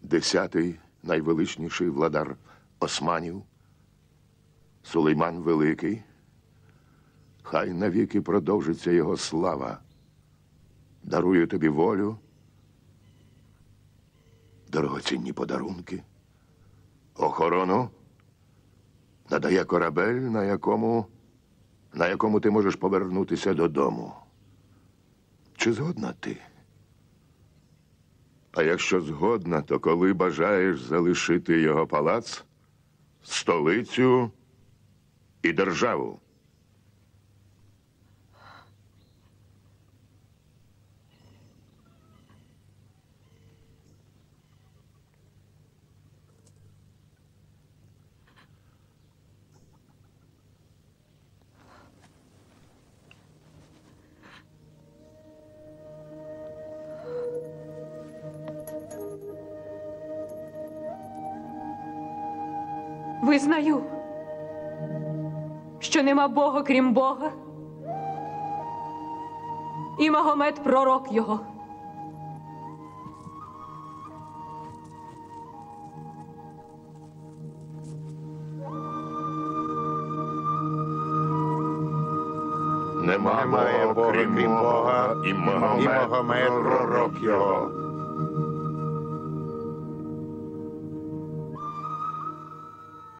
10-й найвеличніший владар османів, Сулейман Великий. Хай навіки продовжиться його слава. Дарую тобі волю, дорогоцінні подарунки, охорону, надає корабель, на якому ти можеш повернутися додому. Чи згодна ти? А якщо згодна, то коли бажаєш залишити його палац, столицю і державу? Визнаю, що нема Бога, крім Бога, і Магомед – пророк його. Немає Бога, крім Бога, і Магомед – пророк його.